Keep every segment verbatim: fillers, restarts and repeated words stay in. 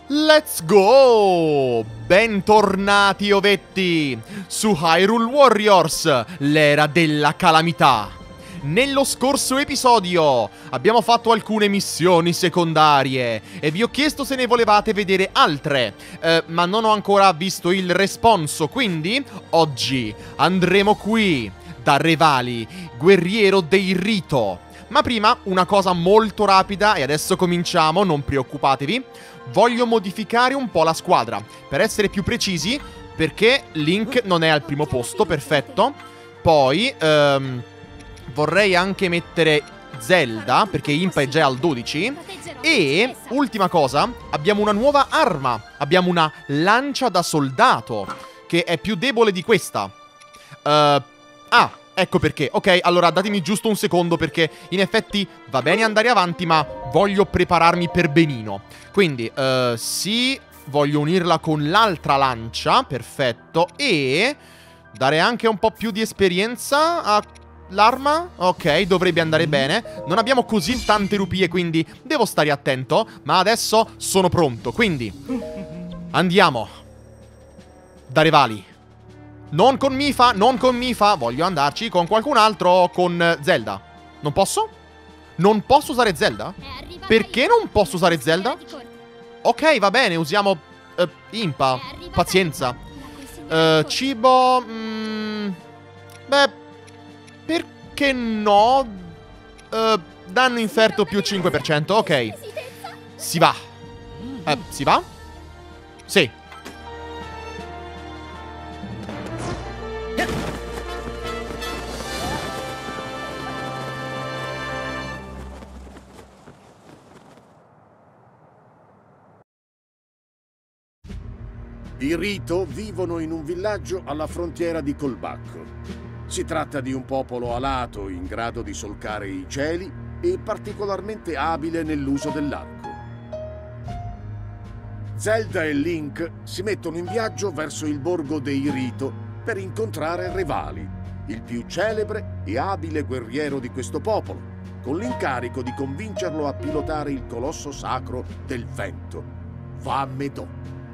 Let's go! Bentornati ovetti su Hyrule Warriors, l'era della calamità. Nello scorso episodio abbiamo fatto alcune missioni secondarie e vi ho chiesto se ne volevate vedere altre, eh, ma non ho ancora visto il responso, quindi oggi andremo qui da Revali, guerriero dei Rito. Ma prima una cosa molto rapida e adesso cominciamo, non preoccupatevi. Voglio modificare un po' la squadra, per essere più precisi, perché Link non è al primo posto, perfetto. Poi ehm, vorrei anche mettere Zelda, perché Impa è già al dodici. E, ultima cosa, abbiamo una nuova arma. Abbiamo una lancia da soldato, che è più debole di questa. uh, Ah, ecco perché. Ok, allora datemi giusto un secondo, perché in effetti va bene andare avanti, ma voglio prepararmi per benino. Quindi, uh, sì, voglio unirla con l'altra lancia, perfetto. E dare anche un po' più di esperienza all'arma. Ok, dovrebbe andare bene. Non abbiamo così tante rupie, quindi devo stare attento. Ma adesso sono pronto, quindi andiamo da Revali. Non con Mipha, non con Mipha. Voglio andarci con qualcun altro, con Zelda. Non posso? Non posso usare Zelda? Perché non posso usare Zelda? Ok, va bene, usiamo uh, Impa. Pazienza. uh, Cibo mm, Beh, perché no? uh, Danno inferto più cinque per cento, ok. Si va. uh, Si va? Sì. I Rito vivono in un villaggio alla frontiera di Colbacco. Si tratta di un popolo alato, in grado di solcare i cieli e particolarmente abile nell'uso dell'arco. Zelda e Link si mettono in viaggio verso il borgo dei Rito per incontrare Revali, il più celebre e abile guerriero di questo popolo, con l'incarico di convincerlo a pilotare il colosso sacro del vento, Vamedon.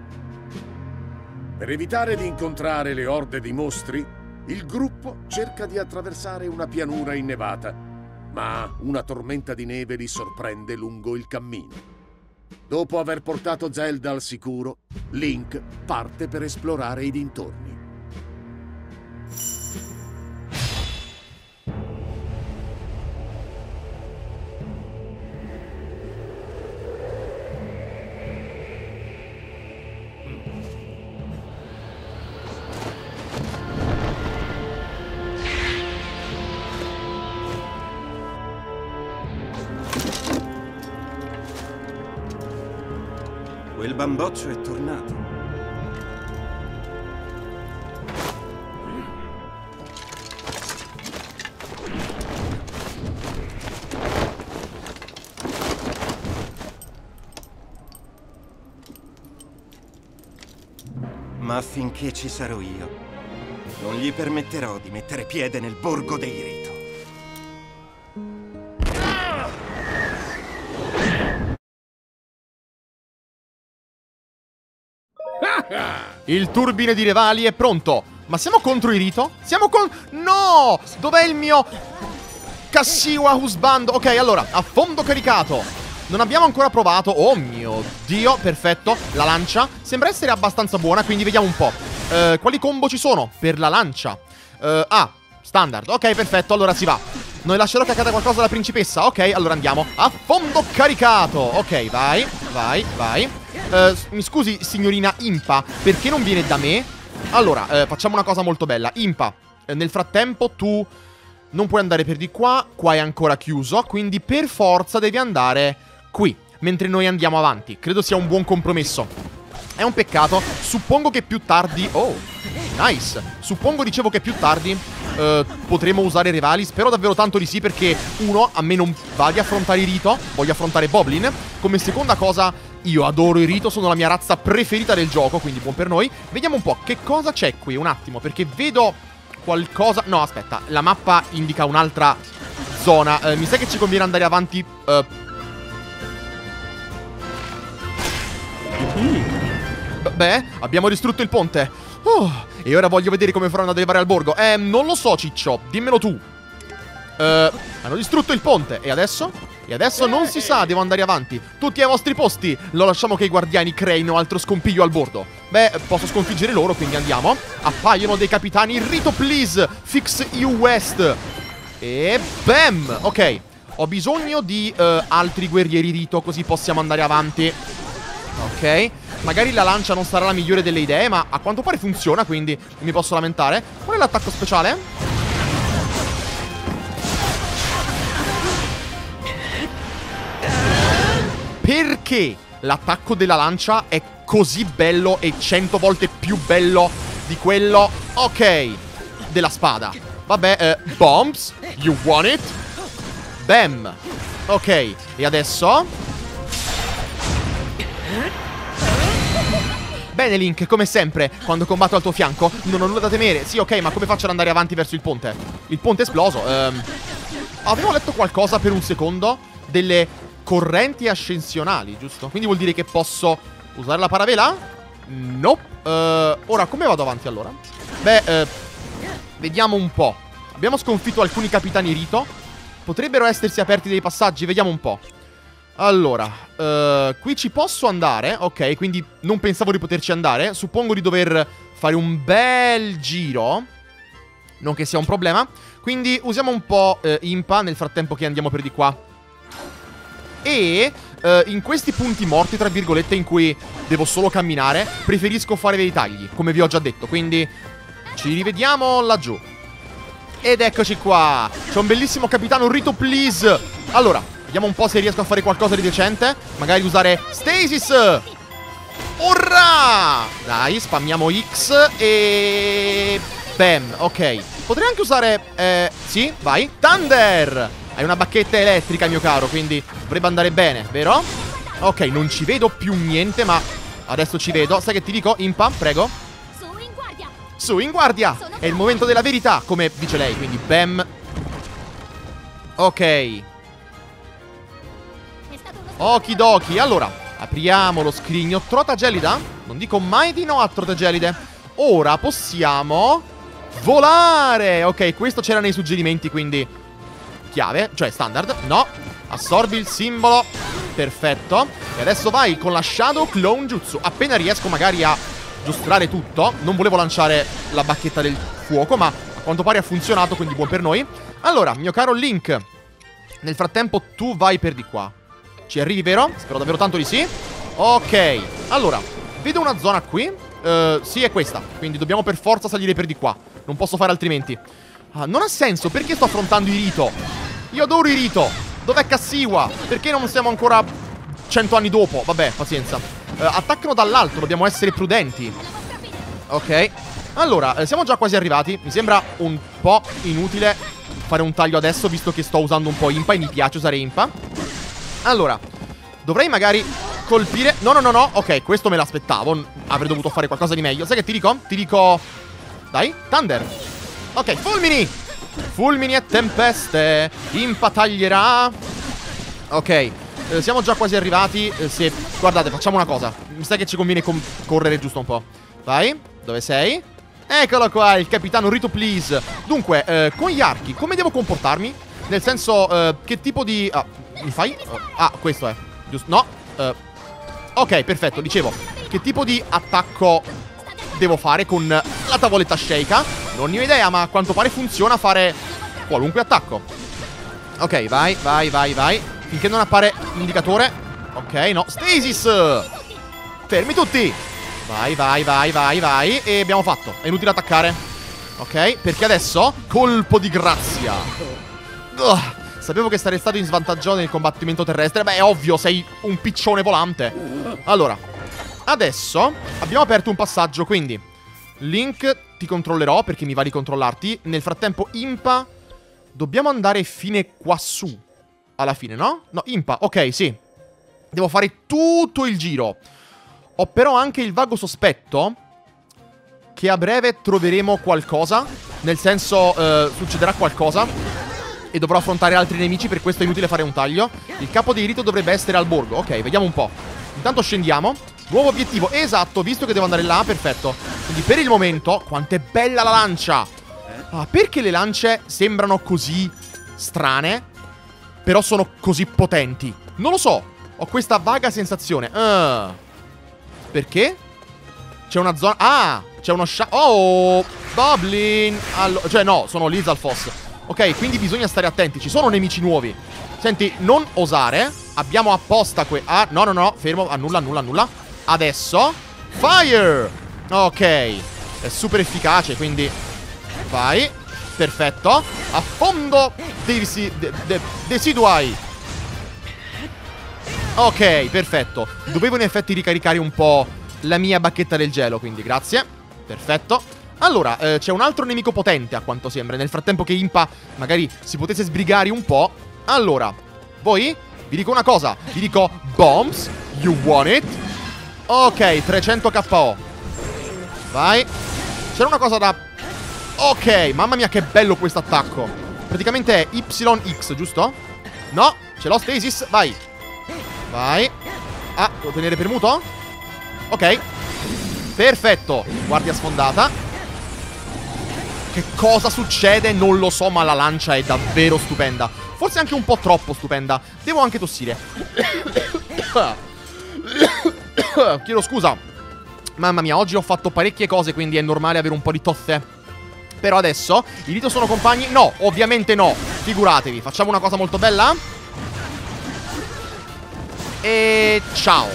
Per evitare di incontrare le orde di mostri, il gruppo cerca di attraversare una pianura innevata, ma una tormenta di neve li sorprende lungo il cammino. Dopo aver portato Zelda al sicuro, Link parte per esplorare i dintorni. Quel bamboccio è tornato. Ma finché ci sarò io, non gli permetterò di mettere piede nel borgo dei Rito. Il turbine di Revali è pronto. Ma siamo contro i Rito? Siamo con... No! Dov'è il mio Kashiwa Husband? Ok, allora, a fondo caricato. Non abbiamo ancora provato. Oh mio Dio, perfetto. La lancia sembra essere abbastanza buona, quindi vediamo un po'. uh, Quali combo ci sono per la lancia? uh, Ah, standard, ok, perfetto, allora si va. Non lascerò che accada qualcosa alla principessa. Ok, allora andiamo a fondo caricato. Ok, vai, vai, vai. Uh, mi scusi, signorina Impa, perché non viene da me? Allora, uh, facciamo una cosa molto bella. Impa, uh, nel frattempo tu non puoi andare per di qua. Qua è ancora chiuso, quindi per forza devi andare qui, mentre noi andiamo avanti. Credo sia un buon compromesso. È un peccato. Suppongo che più tardi... Oh, nice. Suppongo, dicevo, che più tardi uh, potremo usare Revali. Spero davvero tanto di sì, perché uno, a me non va di affrontare i Rito. Voglio affrontare Boblin. Come seconda cosa, io adoro i Rito, sono la mia razza preferita del gioco, quindi buon per noi. Vediamo un po' che cosa c'è qui, un attimo, perché vedo qualcosa... No, aspetta, la mappa indica un'altra zona. uh, Mi sa che ci conviene andare avanti uh, beh, abbiamo distrutto il ponte. Oh, e ora voglio vedere come faranno ad arrivare al borgo. Eh, non lo so, Ciccio, dimmelo tu. Eh, hanno distrutto il ponte. E adesso? E adesso non si sa, devo andare avanti. Tutti ai vostri posti. Lo lasciamo che i guardiani creino altro scompiglio al bordo. Beh, posso sconfiggere loro, quindi andiamo. Appaiono dei capitani. Rito, please. Fix you west. E bam. Ok, ho bisogno di uh, altri guerrieri Rito, così possiamo andare avanti. Ok, magari la lancia non sarà la migliore delle idee, ma a quanto pare funziona, quindi non mi posso lamentare. Qual è l'attacco speciale? Perché l'attacco della lancia è così bello e cento volte più bello di quello, ok, della spada? Vabbè, eh, bombs, you want it? Bam. Ok, e adesso? Bene, Link, come sempre, quando combatto al tuo fianco non ho nulla da temere. Sì, ok, ma come faccio ad andare avanti verso il ponte? Il ponte è esploso. ehm, Avevo letto qualcosa per un secondo delle correnti ascensionali, giusto? Quindi vuol dire che posso usare la paravela? No. uh, Ora, come vado avanti allora? Beh, uh, vediamo un po'. Abbiamo sconfitto alcuni capitani Rito. Potrebbero essersi aperti dei passaggi, vediamo un po'. Allora, uh, qui ci posso andare. Ok, quindi non pensavo di poterci andare. Suppongo di dover fare un bel giro. Non che sia un problema. Quindi usiamo un po' uh, Impa nel frattempo che andiamo per di qua. E uh, in questi punti morti, tra virgolette, in cui devo solo camminare, preferisco fare dei tagli, come vi ho già detto. Quindi ci rivediamo laggiù. Ed eccoci qua. C'è un bellissimo capitano Rito, please. Allora, vediamo un po' se riesco a fare qualcosa di decente. Magari usare Stasis. Urrà! Dai, spammiamo X e... bam, ok. Potrei anche usare... Eh, sì, vai. Thunder! Hai una bacchetta elettrica, mio caro, quindi dovrebbe andare bene, vero? Ok, non ci vedo più niente, ma adesso ci vedo. Sai che ti dico? Impa, prego. Su in guardia. Su in guardia. È il momento della verità, come dice lei, quindi bam. Ok. Okidoki. Allora, apriamo lo scrigno. Trota gelida? Non dico mai di no a trote gelide. Ora possiamo volare. Ok, questo c'era nei suggerimenti, quindi chiave, cioè standard. No, assorbi il simbolo. Perfetto. E adesso vai con la Shadow Clone Jutsu. Appena riesco magari a giostrare tutto. Non volevo lanciare la bacchetta del fuoco, ma a quanto pare ha funzionato, quindi buon per noi. Allora, mio caro Link, nel frattempo tu vai per di qua. Ci arrivi, vero? Spero davvero tanto di sì. Ok, allora, vedo una zona qui. uh, Sì, è questa. Quindi dobbiamo per forza salire per di qua. Non posso fare altrimenti. uh, Non ha senso, perché sto affrontando i Rito? Io adoro i Rito. Dov'è Kassiwa? Perché non siamo ancora cento anni dopo? Vabbè, pazienza. uh, Attaccano dall'alto, dobbiamo essere prudenti. Ok. Allora, eh, siamo già quasi arrivati. Mi sembra un po' inutile fare un taglio adesso, visto che sto usando un po' Impa e mi piace usare Impa. Allora, dovrei magari colpire... No, no, no, no. Ok, questo me l'aspettavo. Avrei dovuto fare qualcosa di meglio. Sai che ti dico? Ti dico... Dai, Thunder. Ok, fulmini. Fulmini e tempeste. Impa taglierà. Ok, eh, siamo già quasi arrivati. eh, Se... Guardate, facciamo una cosa. Mi sa che ci conviene correre giusto un po'. Vai, dove sei? Eccolo qua, il capitano Rito, please. Dunque, eh, con gli archi, come devo comportarmi? Nel senso, eh, che tipo di... Ah, mi fai? Oh, ah, questo è giusto. No, eh, ok, perfetto, dicevo. Che tipo di attacco devo fare con la tavoletta Sheikah? Non ne ho idea, ma a quanto pare funziona fare qualunque attacco. Ok, vai, vai, vai, vai. Finché non appare l'indicatore. Ok, no, Stasis. Fermi tutti. Vai, vai, vai, vai, vai. E abbiamo fatto, è inutile attaccare. Ok, perché adesso colpo di grazia. Ugh, sapevo che sarei stato in svantaggio nel combattimento terrestre. Beh, è ovvio, sei un piccione volante. Allora, adesso abbiamo aperto un passaggio, quindi Link, ti controllerò perché mi va di controllarti. Nel frattempo, Impa, dobbiamo andare fine qua su. Alla fine, no? No, Impa, ok, sì. Devo fare tutto il giro. Ho però anche il vago sospetto che a breve troveremo qualcosa. Nel senso, eh, succederà qualcosa e dovrò affrontare altri nemici. Per questo è inutile fare un taglio. Il capo dei Rito dovrebbe essere al borgo. Ok, vediamo un po'. Intanto scendiamo. Nuovo obiettivo, esatto, visto che devo andare là, perfetto. Quindi per il momento, quanto è bella la lancia. Ah, perché le lance sembrano così strane, però sono così potenti? Non lo so, ho questa vaga sensazione. uh. Perché? C'è una zona... Ah, c'è uno sha... Oh, Boblin. Allo... Cioè no, sono Lizalfos. Ok, quindi bisogna stare attenti, ci sono nemici nuovi. Senti, non osare. Abbiamo apposta que... Ah, no, no, no, fermo, annulla, annulla, annulla. Adesso Fire. Ok, è super efficace, quindi vai. Perfetto. A fondo desi... de... De... Desidui. Ok, perfetto. Dovevo in effetti ricaricare un po' la mia bacchetta del gelo, quindi grazie. Perfetto. Allora, eh, c'è un altro nemico potente a quanto sembra. Nel frattempo che Impa magari si potesse sbrigare un po'. Allora, voi vi dico una cosa. Vi dico bombs. You want it? Ok, trecento K O. Vai. C'era una cosa da... Ok, mamma mia che bello questo attacco. Praticamente è Y X, giusto? No, ce l'ho Stasis, vai. Vai. Ah, devo tenere premuto? Ok. Perfetto. Guardia sfondata. Che cosa succede? Non lo so, ma la lancia è davvero stupenda. Forse anche un po' troppo stupenda. Devo anche tossire. Chiedo scusa. Mamma mia, oggi ho fatto parecchie cose, quindi è normale avere un po' di tosse. Però adesso, i Rito sono compagni? No, ovviamente no. Figuratevi, facciamo una cosa molto bella. E ciao.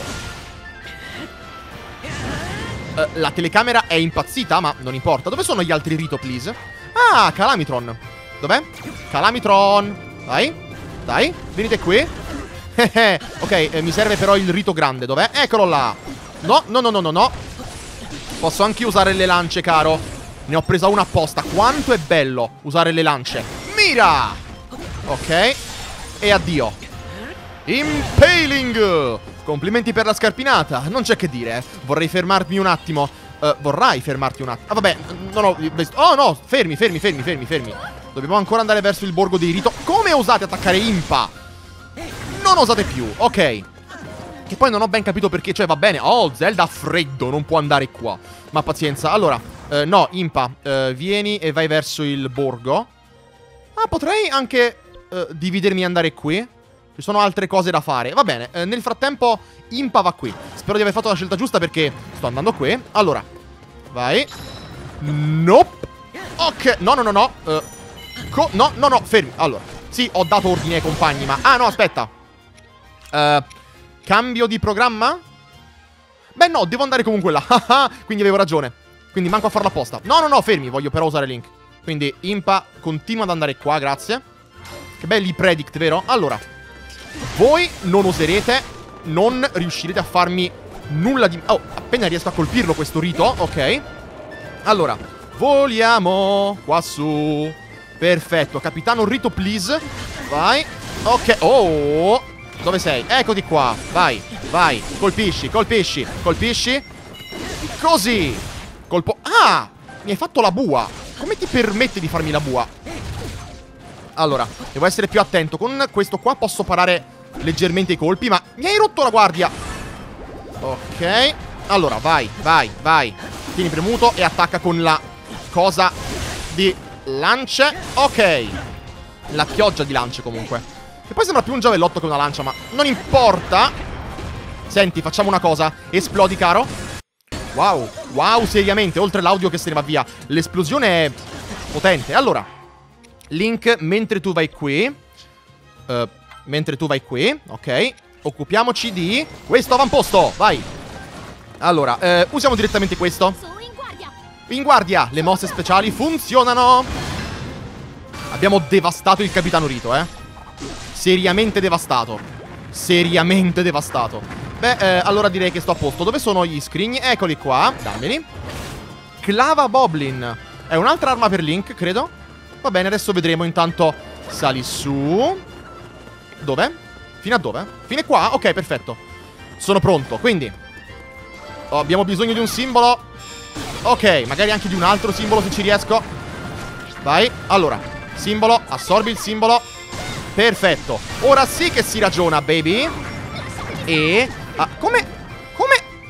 uh, La telecamera è impazzita, ma non importa. Dove sono gli altri Rito, please? Ah, Calamitron. Dov'è? Calamitron. Dai, dai, venite qui. Ok, eh, mi serve però il Rito grande. Dov'è? Eccolo là. No, no, no, no, no, no. Posso anche usare le lance, caro. Ne ho presa una apposta. Quanto è bello usare le lance. Mira. Ok. E addio. Impaling. Complimenti per la scarpinata. Non c'è che dire. Vorrei fermarmi un attimo. uh, Vorrai fermarti un attimo. Ah vabbè, non ho visto. Oh no, fermi, fermi, fermi, fermi, fermi. Dobbiamo ancora andare verso il borgo dei Rito. Come osate attaccare Impa? Non osate più, ok. Che poi non ho ben capito perché. Cioè va bene. Oh, Zelda ha freddo, non può andare qua. Ma pazienza. Allora, uh, no, Impa, uh, vieni e vai verso il borgo. Ah, potrei anche uh, dividermi e andare qui. Ci sono altre cose da fare. Va bene, eh, nel frattempo Impa va qui. Spero di aver fatto la scelta giusta perché sto andando qui. Allora, vai. Nope. Ok, no, no, no, no uh, co No, no, no, fermi. Allora, sì, ho dato ordine ai compagni, ma... Ah, no, aspetta uh, Cambio di programma? Beh, no, devo andare comunque là. Quindi avevo ragione. Quindi manco a farla apposta. No, no, no, fermi, voglio però usare Link. Quindi Impa continua ad andare qua, grazie. Che belli predict, vero? Allora, voi non oserete, non riuscirete a farmi nulla di... Oh, appena riesco a colpirlo questo Rito, ok. Allora, voliamo qua su. Perfetto, capitano Rito, please. Vai. Ok, oh, dove sei? Eccoti qua, vai, vai. Colpisci, colpisci, colpisci. Così. Colpo... Ah, mi hai fatto la bua. Come ti permette di farmi la bua? Allora, devo essere più attento. Con questo qua posso parare leggermente i colpi, ma mi hai rotto la guardia. Ok. Allora, vai, vai, vai. Tieni premuto e attacca con la cosa di lance. Ok. La pioggia di lance comunque. Che poi sembra più un giavellotto che una lancia, ma non importa. Senti, facciamo una cosa. Esplodi, caro. Wow, wow, seriamente. Oltre l'audio che se ne va via, l'esplosione è potente. Allora, Link, mentre tu vai qui uh, mentre tu vai qui, ok, occupiamoci di questo avamposto, vai. Allora, uh, usiamo direttamente questo. In guardia. In guardia, le mosse speciali funzionano. Abbiamo devastato il capitano Rito, eh. Seriamente devastato. Seriamente devastato. Beh, eh, allora direi che sto a posto. Dove sono gli scrigni? Eccoli qua, dammeli. Clava Boblin. È un'altra arma per Link, credo. Va bene, adesso vedremo. Intanto sali su. Dove? Fino a dove? Fino a qua? Ok, perfetto. Sono pronto, quindi oh, abbiamo bisogno di un simbolo. Ok, magari anche di un altro simbolo se ci riesco. Vai, allora, simbolo, assorbi il simbolo. Perfetto, ora sì che si ragiona, baby. E... Ah, come... Come...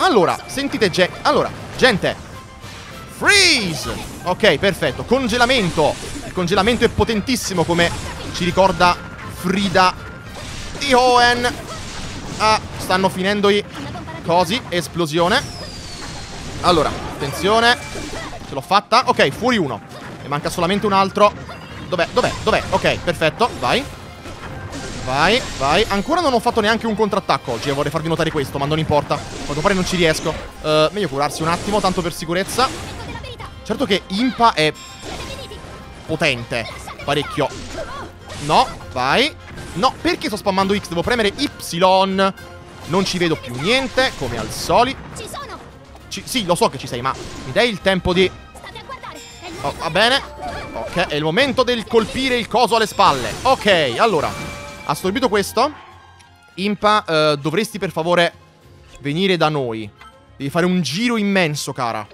Allora, sentite, ge allora, gente, freeze! Ok, perfetto, congelamento. Il congelamento è potentissimo, come ci ricorda Frida di Hoenn. Ah, stanno finendo i cosi. Esplosione. Allora, attenzione. Ce l'ho fatta. Ok, fuori uno. Ne manca solamente un altro. Dov'è? Dov'è? Dov'è? Ok, perfetto, vai. Vai, vai. Ancora non ho fatto neanche un contrattacco oggi, e vorrei farvi notare questo, ma non importa. Quanto pare non ci riesco. uh, Meglio curarsi un attimo, tanto per sicurezza. Certo che Impa è potente, parecchio. No, vai. No, perché sto spammando X? Devo premere Y. Non ci vedo più niente, come al solito. Ci sono! Ci, sì, lo so che ci sei, ma mi dai il tempo di... State a guardare! È il Oh, momento. va bene. Ok, è il momento del colpire il coso alle spalle. Ok, allora, assorbito questo. Impa, eh, dovresti per favore venire da noi. Devi fare un giro immenso, cara.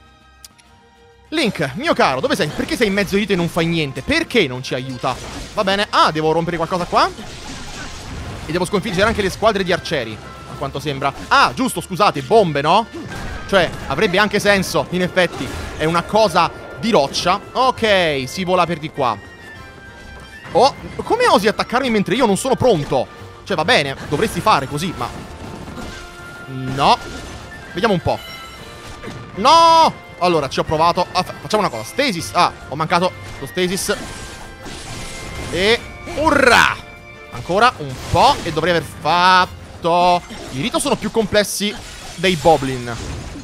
Link, mio caro, dove sei? Perché sei in mezzo ai rito e non fai niente? Perché non ci aiuta? Va bene. Ah, devo rompere qualcosa qua. E devo sconfiggere anche le squadre di arcieri, a quanto sembra. Ah, giusto, scusate, bombe, no? Cioè, avrebbe anche senso, in effetti. È una cosa di roccia. Ok, si vola per di qua. Oh, come osi attaccarmi mentre io non sono pronto? Cioè, va bene, dovresti fare così, ma... No. Vediamo un po'. No! Allora, ci ho provato. Ah, facciamo una cosa. Stasis. Ah, ho mancato lo stasis. E... Urrà! Ancora un po'. E dovrei aver fatto... I rito sono più complessi dei Boblin.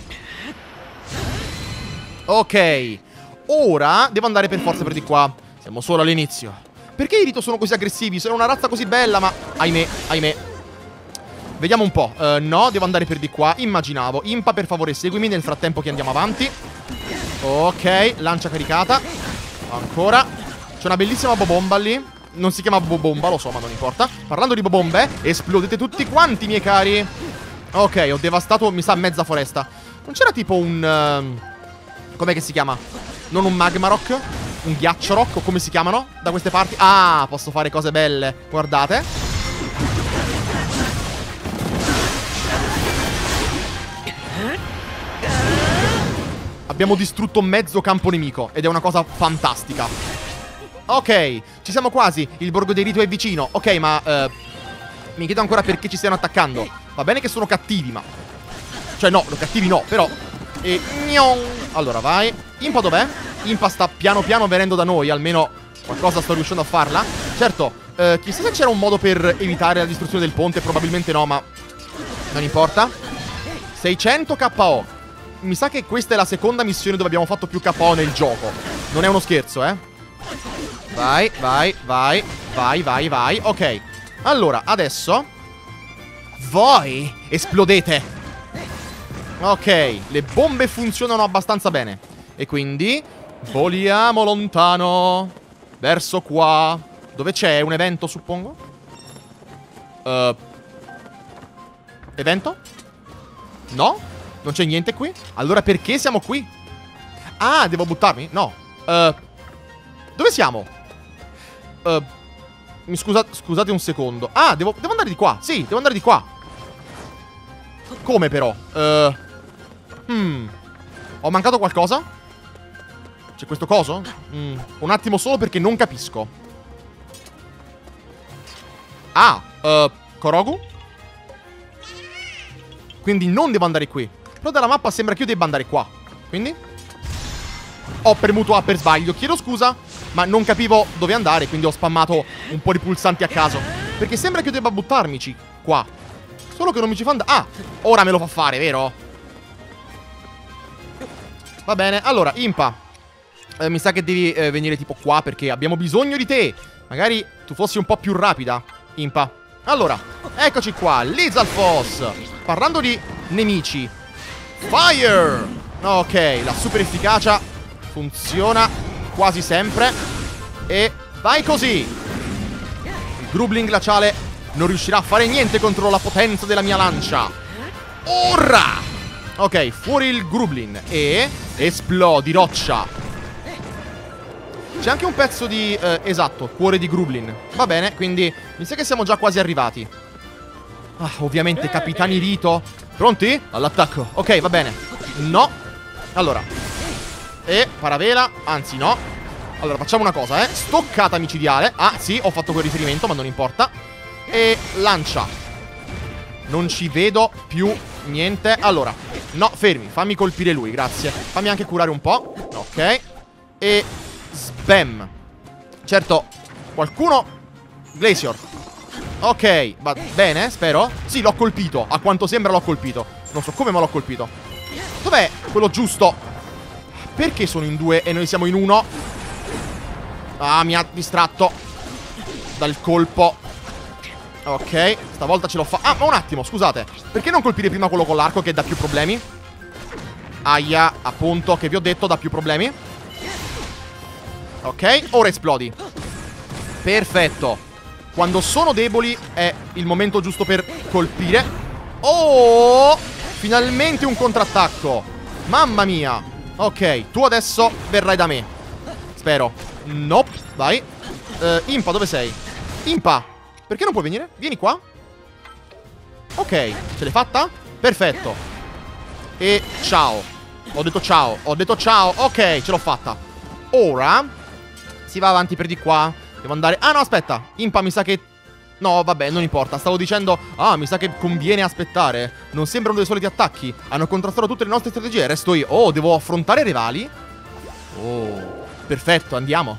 Ok. Ora devo andare per forza per di qua. Siamo solo all'inizio. Perché i rito sono così aggressivi? Sono una razza così bella, ma... Ahimè, ahimè. Vediamo un po'. uh, No, devo andare per di qua. Immaginavo. Impa, per favore, seguimi nel frattempo che andiamo avanti. Ok, lancia caricata. Ancora. C'è una bellissima bobomba lì. Non si chiama bobomba, lo so, ma non importa. Parlando di bobombe, esplodete tutti quanti, miei cari. Ok, ho devastato, mi sa, mezza foresta. Non c'era tipo un... Uh, com'è che si chiama? Non un magma rock? Un ghiaccio rock, o come si chiamano da queste parti? Ah, posso fare cose belle. Guardate. Abbiamo distrutto mezzo campo nemico ed è una cosa fantastica. Ok, ci siamo quasi. Il borgo dei rito è vicino. Ok, ma uh, mi chiedo ancora perché ci stiano attaccando. Va bene che sono cattivi, ma... Cioè no, lo cattivi no, però... E... Allora, vai. Impa dov'è? Impa sta piano piano venendo da noi. Almeno qualcosa sto riuscendo a farla. Certo, uh, chissà se c'era un modo per evitare la distruzione del ponte. Probabilmente no, ma... Non importa. seicento K O. Mi sa che questa è la seconda missione dove abbiamo fatto più K O nel gioco. Non è uno scherzo, eh. Vai, vai, vai. Vai, vai, vai. Ok. Allora, adesso voi esplodete. Ok, le bombe funzionano abbastanza bene. E quindi voliamo lontano. Verso qua. Dove c'è un evento, suppongo? Uh, evento? No? Non c'è niente qui? Allora perché siamo qui? Ah, devo buttarmi? No. Uh, dove siamo? Uh, mi scusa, scusate un secondo. Ah, devo, devo andare di qua. Sì, devo andare di qua. Come però? Uh, hmm. Ho mancato qualcosa? C'è questo coso? Mm, un attimo solo perché non capisco. Ah, uh, Korogu? Quindi non devo andare qui. Però dalla mappa sembra che io debba andare qua. Quindi? Ho premuto A per sbaglio. Chiedo scusa, ma non capivo dove andare, quindi ho spammato un po' di pulsanti a caso. Perché sembra che io debba buttarmici qua. Solo che non mi ci fa andare. Ah, ora me lo fa fare, vero? Va bene, allora, Impa, eh, mi sa che devi eh, venire tipo qua, perché abbiamo bisogno di te. Magari tu fossi un po' più rapida, Impa. Allora, eccoci qua, Lizalfos. Parlando di nemici, Fire! Ok, la super efficacia funziona quasi sempre. E vai così. Il Grublin glaciale non riuscirà a fare niente contro la potenza della mia lancia. Ora! Ok, fuori il Grublin. E esplodi roccia. C'è anche un pezzo di... Eh, esatto, cuore di Grublin. Va bene, quindi mi sa che siamo già quasi arrivati. Ah, ovviamente, capitani Rito Pronti? All'attacco. Ok, va bene. No. Allora. E paravela. Anzi, no. Allora, facciamo una cosa, eh. Stoccata micidiale. Ah, sì, ho fatto quel riferimento, ma non importa. E lancia. Non ci vedo più niente. Allora. No, fermi. Fammi colpire lui, grazie. Fammi anche curare un po'. Ok. E sbam. Certo, qualcuno... Glacier. Ok, va bene, spero. Sì, l'ho colpito. A quanto sembra l'ho colpito. Non so come, ma l'ho colpito. Dov'è quello giusto? Perché sono in due e noi siamo in uno? Ah, mi ha distratto dal colpo. Ok, stavolta ce l'ho fatta. Ah, ma un attimo, scusate. Perché non colpire prima quello con l'arco che dà più problemi? Aia, appunto, che vi ho detto dà più problemi. Ok, ora esplodi. Perfetto. Quando sono deboli è il momento giusto per colpire. Oh! Finalmente un contrattacco. Mamma mia. Ok, tu adesso verrai da me. Spero. Nope, vai. uh, Impa, dove sei? Impa, perché non puoi venire? Vieni qua. Ok, ce l'hai fatta? Perfetto. E ciao. Ho detto ciao, ho detto ciao. Ok, ce l'ho fatta. Ora si va avanti per di qua. Devo andare... Ah no, aspetta. Impa mi sa che... No, vabbè, non importa. Stavo dicendo... Ah, mi sa che conviene aspettare. Non sembrano dei soliti attacchi. Hanno contrastato tutte le nostre strategie. Resto io. Oh, devo affrontare i rivali? Oh, perfetto, andiamo.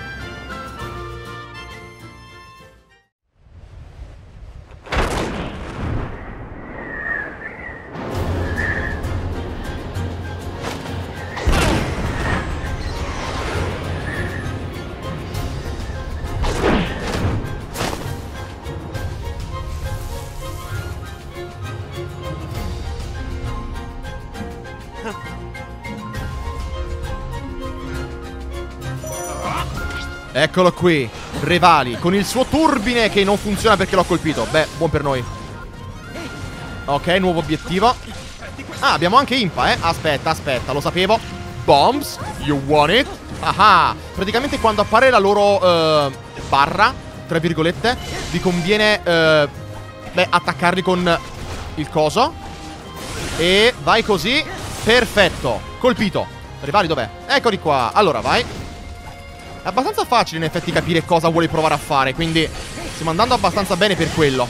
Eccolo qui, Revali, con il suo turbine che non funziona perché l'ho colpito. Beh, buon per noi. Ok, nuovo obiettivo. Ah, abbiamo anche Impa, eh. Aspetta, aspetta, lo sapevo. Bombs, you want it? Ah, praticamente quando appare la loro uh, barra, tra virgolette, vi conviene uh, beh, attaccarli con il coso. E vai così. Perfetto, colpito. Rivali dov'è? Eccoli qua. Allora, vai. È abbastanza facile in effetti capire cosa vuole provare a fare, quindi stiamo andando abbastanza bene per quello.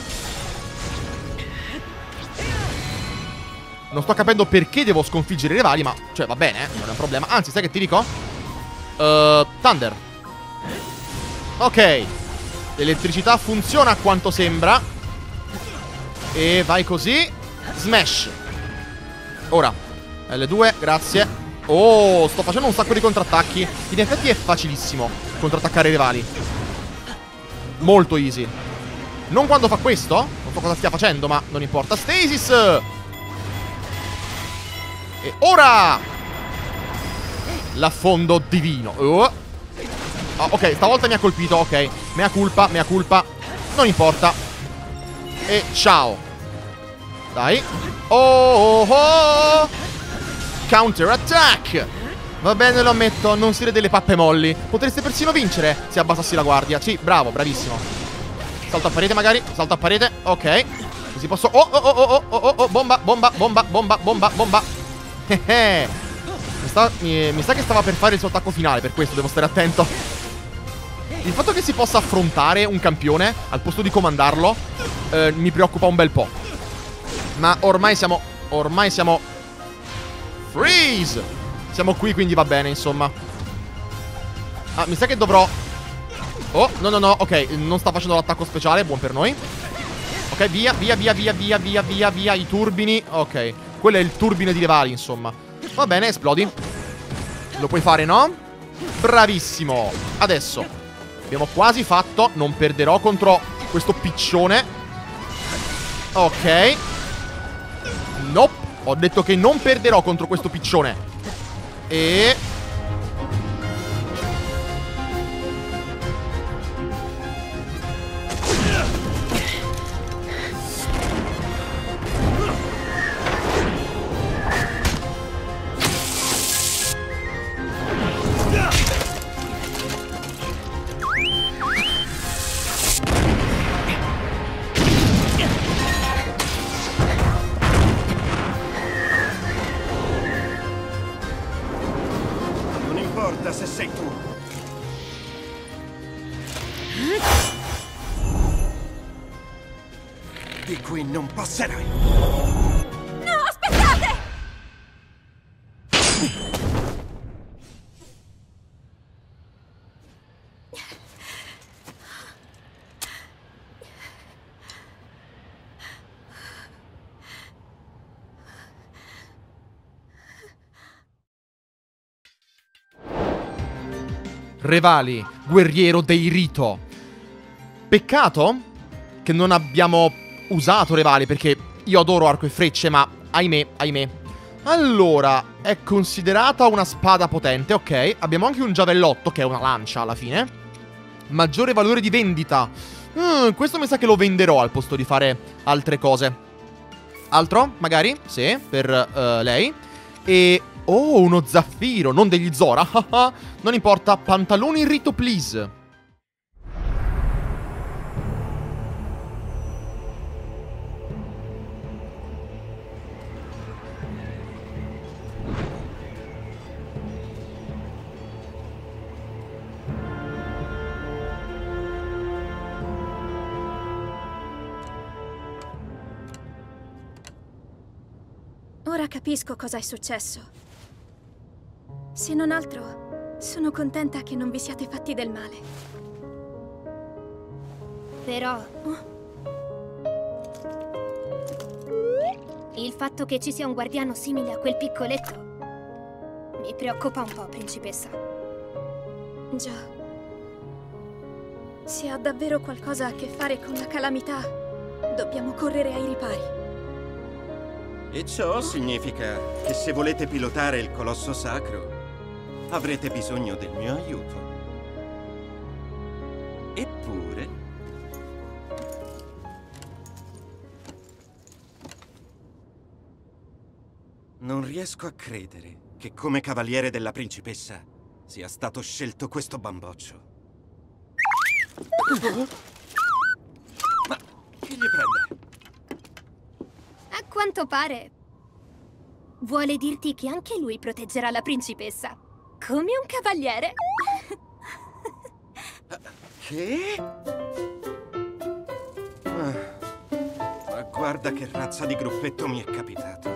Non sto capendo perché devo sconfiggere i rivali, ma cioè va bene, eh? Non è un problema. Anzi, sai che ti dico? Uh, Thunder. Ok. L'elettricità funziona a quanto sembra. E vai così. Smash. Ora L due, grazie. Oh, sto facendo un sacco di contrattacchi. In effetti è facilissimo contrattaccare i rivali. Molto easy. Non quando fa questo. Non so cosa stia facendo, ma non importa. Stasis. E ora l'affondo divino. oh. Ah, ok, stavolta mi ha colpito. Ok, mea culpa, mea culpa. Non importa. E ciao. Dai. Oh, oh, oh. Counter attack. Va bene, lo ammetto, non siete delle pappe molli. Potreste persino vincere se abbassassi la guardia. Sì, bravo, bravissimo. Salto a parete magari, salto a parete. Ok. Così posso... Oh, oh, oh, oh, oh, oh, oh, bomba, bomba, bomba, bomba, bomba, bomba. mi, sta... mi, mi sa che stava per fare il suo attacco finale, per questo devo stare attento. Il fatto che si possa affrontare un campione al posto di comandarlo eh, mi preoccupa un bel po'. Ma ormai siamo... Ormai siamo... Freeze! Siamo qui, quindi va bene, insomma. Ah, mi sa che dovrò... Oh, no, no, no, ok, non sta facendo l'attacco speciale, buon per noi. Ok, via, via, via, via, via, via, via, via, i turbini. Ok, quello è il turbine di rivali, insomma. Va bene, esplodi. Lo puoi fare, no? Bravissimo. Adesso abbiamo quasi fatto. Non perderò contro questo piccione. Ok. Nope. Ho detto che non perderò contro questo piccione. E... Ricorda se sei tu. Di qui non passerai. No, aspettate! Revali, guerriero dei Rito. Peccato che non abbiamo usato Revali, perché io adoro arco e frecce, ma ahimè, ahimè. Allora, è considerata una spada potente, ok. Abbiamo anche un giavellotto, che è una lancia alla fine. Maggiore valore di vendita. Mm, questo mi sa che lo venderò al posto di fare altre cose. Altro, magari? Sì, per uh, lei. E... oh, uno zaffiro, non degli Zora. Non importa, pantaloni Rito, please. Ora capisco cosa è successo. Se non altro, sono contenta che non vi siate fatti del male. Però... il fatto che ci sia un guardiano simile a quel piccoletto mi preoccupa un po', principessa. Già. Se ha davvero qualcosa a che fare con la calamità, dobbiamo correre ai ripari. E ciò significa che se volete pilotare il colosso sacro, avrete bisogno del mio aiuto. Eppure... non riesco a credere che come cavaliere della principessa sia stato scelto questo bamboccio. Ma che gli prende? A quanto pare... vuole dirti che anche lui proteggerà la principessa. Come un cavaliere. Che? Ah, ma guarda che razza di gruppetto mi è capitato.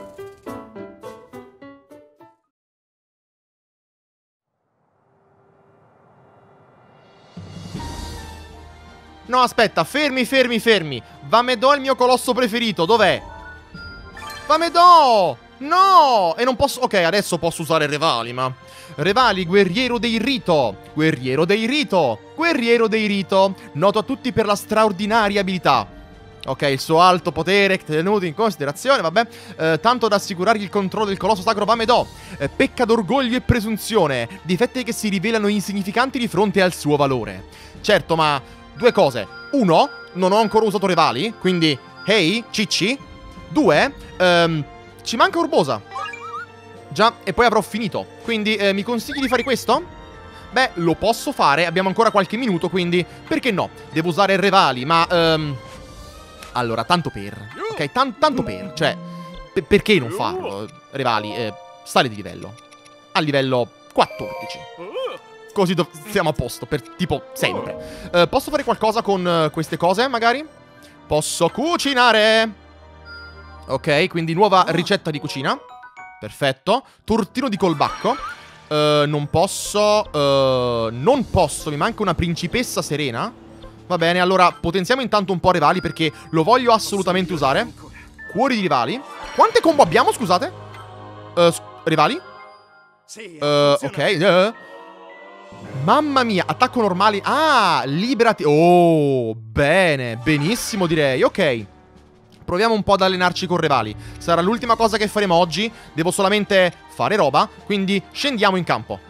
No, aspetta, fermi, fermi, fermi. Vamedò è il mio colosso preferito, dov'è? Vamedò! No! E non posso... ok, adesso posso usare Revali, ma... Revali, guerriero dei Rito. Guerriero dei Rito. Guerriero dei Rito. Noto a tutti per la straordinaria abilità. Ok, il suo alto potere tenuto in considerazione, vabbè. Eh, tanto da assicurargli il controllo del colosso sacro Vamedò. Eh, pecca d'orgoglio e presunzione. Difetti che si rivelano insignificanti di fronte al suo valore. Certo, ma... due cose. Uno, non ho ancora usato Revali, quindi... hey, cicci. Due, ehm... ci manca Urbosa. Già, e poi avrò finito. Quindi, eh, mi consigli di fare questo? Beh, lo posso fare, abbiamo ancora qualche minuto, quindi... perché no? Devo usare Revali, ma... ehm... allora, tanto per... ok, tan tanto per... cioè... perché non farlo? Revali, eh, sali di livello. A livello quattordici. Così siamo a posto, per tipo sempre. uh, Posso fare qualcosa con uh, queste cose, magari? Posso cucinare. Ok, quindi nuova ricetta di cucina. Perfetto. Tortino di colbacco. uh, Non posso uh, Non posso, mi manca una principessa serena. Va bene, allora potenziamo intanto un po' Revali, perché lo voglio assolutamente usare. Cuori di Revali. Quante combo abbiamo, scusate? uh, Revali? uh, Ok, uh. Mamma mia, attacco normale. Ah, liberati. Oh, bene, benissimo direi. Ok, proviamo un po' ad allenarci con Revali. Sarà l'ultima cosa che faremo oggi. Devo solamente fare roba, quindi scendiamo in campo.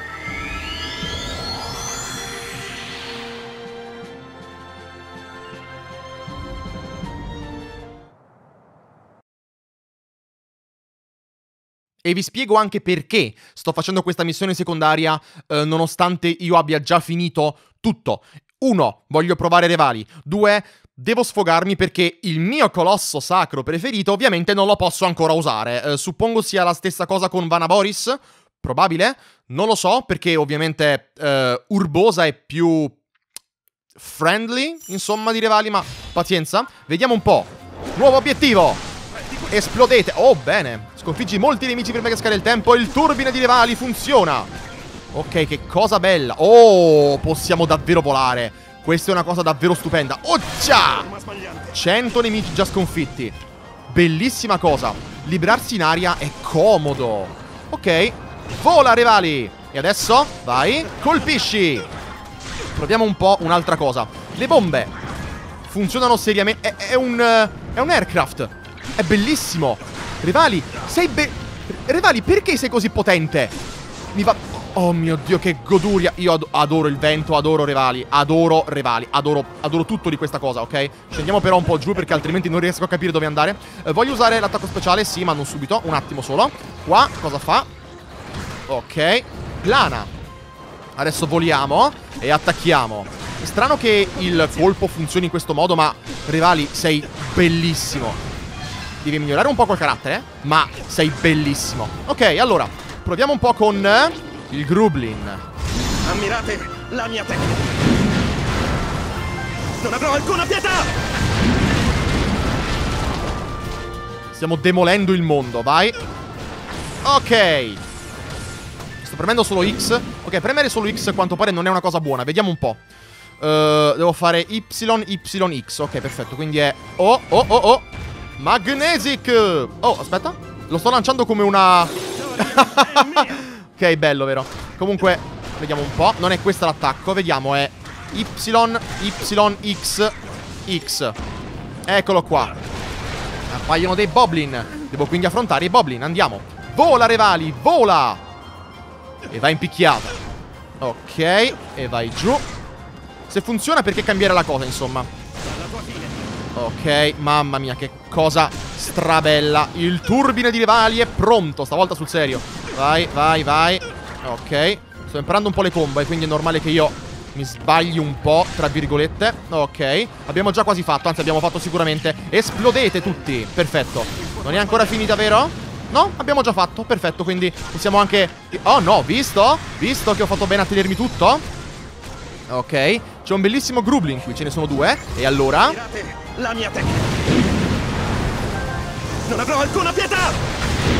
E vi spiego anche perché sto facendo questa missione secondaria eh, nonostante io abbia già finito tutto. Uno, voglio provare Revali. Due, devo sfogarmi perché il mio colosso sacro preferito ovviamente non lo posso ancora usare. Eh, suppongo sia la stessa cosa con Vanaboris? Probabile? Non lo so, perché ovviamente uh, Urbosa è più friendly, insomma, di rivali, ma pazienza. Vediamo un po'. Nuovo obiettivo. Esplodete. Oh, bene. Sconfiggi molti nemici prima che scade il tempo. Il turbine di rivali funziona. Ok, che cosa bella. Oh, possiamo davvero volare. Questa è una cosa davvero stupenda. Oh, già! cento nemici già sconfitti. Bellissima cosa. Liberarsi in aria è comodo. Ok. Vola, rivali. E adesso, vai, colpisci. Proviamo un po' un'altra cosa. Le bombe funzionano seriamente. È, è un È un aircraft. È bellissimo. Rivali, sei be... Rivali, perché sei così potente? Mi va... Oh mio Dio, che goduria. Io ad adoro il vento, adoro rivali. Adoro rivali, adoro, adoro tutto di questa cosa, ok? Scendiamo però un po' giù, perché altrimenti non riesco a capire dove andare. eh, Voglio usare l'attacco speciale, sì, ma non subito. Un attimo solo. Qua, cosa fa? Ok, plana. Adesso voliamo e attacchiamo. È strano che il colpo funzioni in questo modo, ma rivali, sei bellissimo. Devi migliorare un po' col carattere, ma sei bellissimo. Ok, allora, proviamo un po' con il Grublin. Ammirate la mia tecnica. Non avrò alcuna pietà. Stiamo demolendo il mondo, vai. Ok. Sto premendo solo X. Ok, premere solo X a quanto pare non è una cosa buona. Vediamo un po'. uh, Devo fare Y, Y, X. Ok, perfetto, quindi è Oh, oh, oh, oh Magnesic. Oh, aspetta. Lo sto lanciando come una ok, bello, vero? Comunque, vediamo un po'. Non è questo l'attacco, vediamo, è Y, Y, X, X. Eccolo qua. Appaiono dei Boblin. Devo quindi affrontare i Boblin, andiamo. Vola, rivali, vola. E va in picchiata. Ok, e vai giù. Se funziona, perché cambiare la cosa, insomma. Ok, mamma mia, che cosa strabella. Il turbine di rivali è pronto, stavolta sul serio. Vai, vai, vai. Ok, sto imparando un po' le combo, e quindi è normale che io mi sbagli un po', tra virgolette. Ok, abbiamo già quasi fatto, anzi abbiamo fatto sicuramente. Esplodete tutti, perfetto. Non è ancora finita, vero? No, abbiamo già fatto, perfetto, quindi possiamo anche... Oh no, visto? Visto che ho fatto bene a tenermi tutto? Ok, c'è un bellissimo Grublin qui, ce ne sono due. E allora? La mia tecnica. Non avrò alcuna pietà.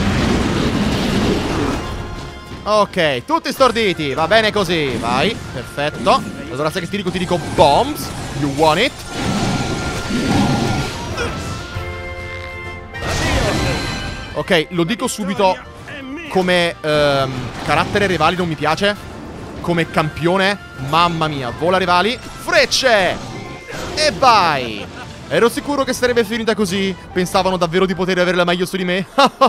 Ok, tutti storditi, va bene così, vai, perfetto. Allora sai che ti dico, ti dico bombs. You want it? Ok, lo dico subito, come ehm, carattere rivali non mi piace. Come campione, mamma mia, vola rivali. Frecce! E vai! Ero sicuro che sarebbe finita così. Pensavano davvero di poter averla meglio su di me.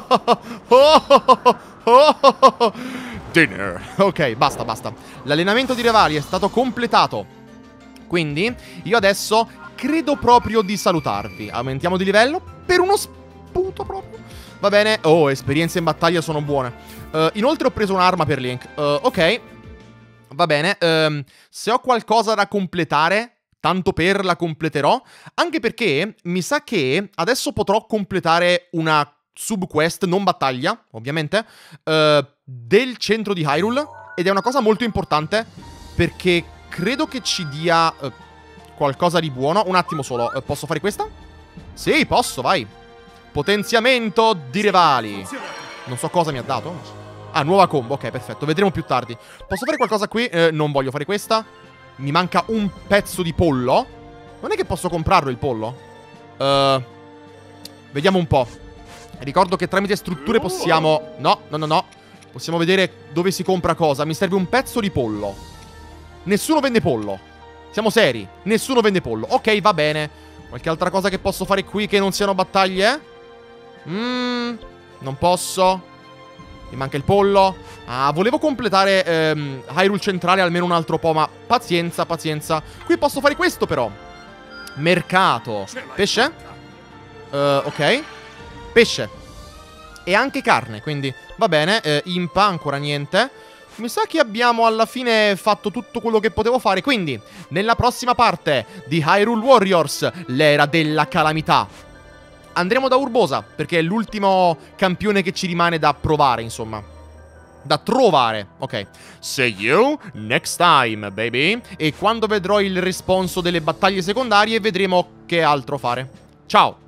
Dinner. Ok, basta, basta. L'allenamento di rivali è stato completato. Quindi io adesso credo proprio di salutarvi. Aumentiamo di livello per uno sputo proprio. Va bene. Oh, esperienze in battaglia sono buone. uh, Inoltre ho preso un'arma per Link. uh, Ok, va bene. um, Se ho qualcosa da completare, tanto per la completerò. Anche perché mi sa che adesso potrò completare una subquest, non battaglia, ovviamente, uh, del centro di Hyrule. Ed è una cosa molto importante, perché credo che ci dia uh, qualcosa di buono. Un attimo solo, uh, posso fare questa? Sì, posso, vai. Potenziamento di rivali. Non so cosa mi ha dato. Ah, nuova combo, ok, perfetto, vedremo più tardi. Posso fare qualcosa qui? Eh, non voglio fare questa. Mi manca un pezzo di pollo. Non è che posso comprarlo il pollo? uh, Vediamo un po'. Ricordo che tramite strutture possiamo... No, no, no, no. Possiamo vedere dove si compra cosa. Mi serve un pezzo di pollo. Nessuno vende pollo. Siamo seri, nessuno vende pollo. Ok, va bene. Qualche altra cosa che posso fare qui che non siano battaglie? Mmm, non posso. Mi manca il pollo. Ah, volevo completare ehm, Hyrule centrale almeno un altro po', ma pazienza, pazienza. Qui posso fare questo però. Mercato. Pesce? Uh, ok. Pesce. E anche carne, quindi va bene. eh, Impa ancora niente. Mi sa che abbiamo alla fine fatto tutto quello che potevo fare. Quindi, nella prossima parte di Hyrule Warriors, l'era della calamità, andremo da Urbosa, perché è l'ultimo campione che ci rimane da provare, insomma. da trovare. Ok. See you next time, baby. E quando vedrò il responso delle battaglie secondarie vedremo che altro fare. Ciao.